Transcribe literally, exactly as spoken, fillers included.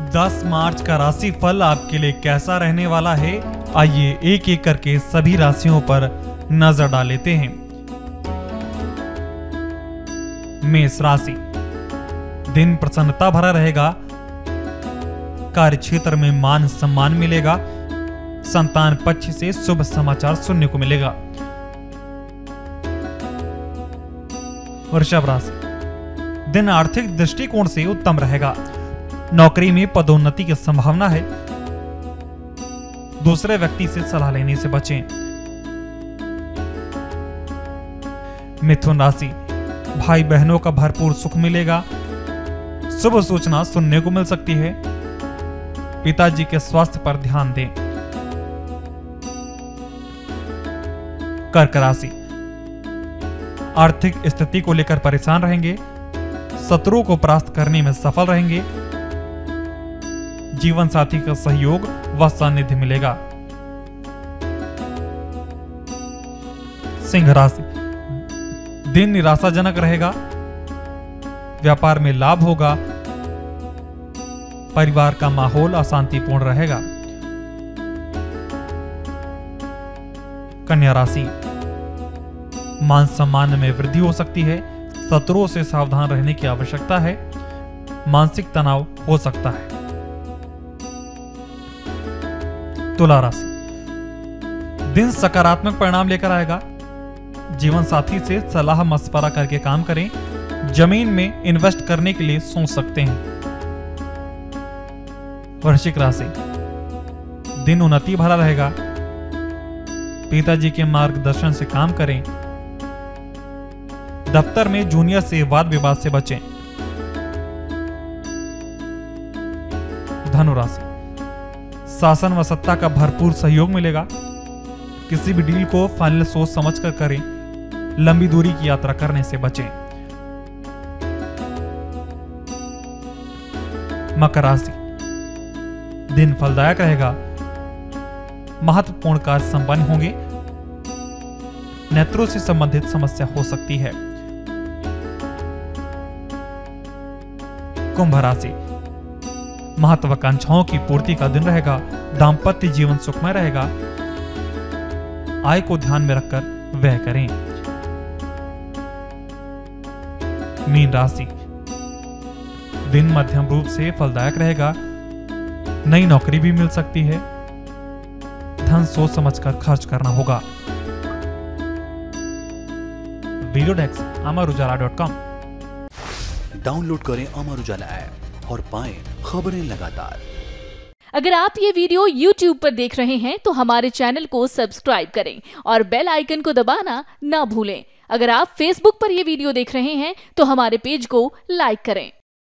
दस मार्च का राशि फल आपके लिए कैसा रहने वाला है, आइए एक एक करके सभी राशियों पर नजर डाल लेते हैं। मेष राशि, दिन प्रसन्नता भरा रहेगा। कार्य क्षेत्र में मान सम्मान मिलेगा। संतान पक्ष से शुभ समाचार सुनने को मिलेगा। वृषभ राशि, दिन आर्थिक दृष्टिकोण से उत्तम रहेगा। नौकरी में पदोन्नति की संभावना है। दूसरे व्यक्ति से सलाह लेने से बचें। मिथुन राशि, भाई बहनों का भरपूर सुख मिलेगा। शुभ सूचना सुनने को मिल सकती है। पिताजी के स्वास्थ्य पर ध्यान दें। कर्क राशि, आर्थिक स्थिति को लेकर परेशान रहेंगे। शत्रुओं को परास्त करने में सफल रहेंगे। जीवन साथी का सहयोग व सानिध्य मिलेगा। सिंह राशि, दिन निराशाजनक रहेगा। व्यापार में लाभ होगा। परिवार का माहौल अशांतिपूर्ण रहेगा। कन्या राशि, मान सम्मान में वृद्धि हो सकती है। शत्रुओं से सावधान रहने की आवश्यकता है। मानसिक तनाव हो सकता है। तुला राशि, दिन सकारात्मक परिणाम लेकर आएगा। जीवन साथी से सलाह मशवरा करके काम करें। जमीन में इन्वेस्ट करने के लिए सोच सकते हैं। वृश्चिक राशि, दिन उन्नति भरा रहेगा। पिताजी के मार्गदर्शन से काम करें। दफ्तर में जूनियर से वाद विवाद से बचें। धनु राशि, शासन व सत्ता का भरपूर सहयोग मिलेगा। किसी भी डील को फाइनल सोच समझकर करें। लंबी दूरी की यात्रा करने से बचें। मकर राशि, दिन फलदायक रहेगा। महत्वपूर्ण कार्य संपन्न होंगे। नेत्रों से संबंधित समस्या हो सकती है। कुंभ राशि, महत्वाकांक्षाओं की पूर्ति का दिन रहेगा। दाम्पत्य जीवन सुखमय रहेगा। आय को ध्यान में रखकर व्यय करें। मीन राशि, दिन मध्यम रूप से फलदायक रहेगा। नई नौकरी भी मिल सकती है। धन सोच समझकर खर्च करना होगा। Video desk Amar Ujala dot com. Download करें अमर उजाला ऐप और पाएं खबरें लगातार। अगर आप ये वीडियो यूट्यूब पर देख रहे हैं तो हमारे चैनल को सब्सक्राइब करें और बेल आइकन को दबाना ना भूलें। अगर आप फेसबुक पर यह वीडियो देख रहे हैं तो हमारे पेज को लाइक करें।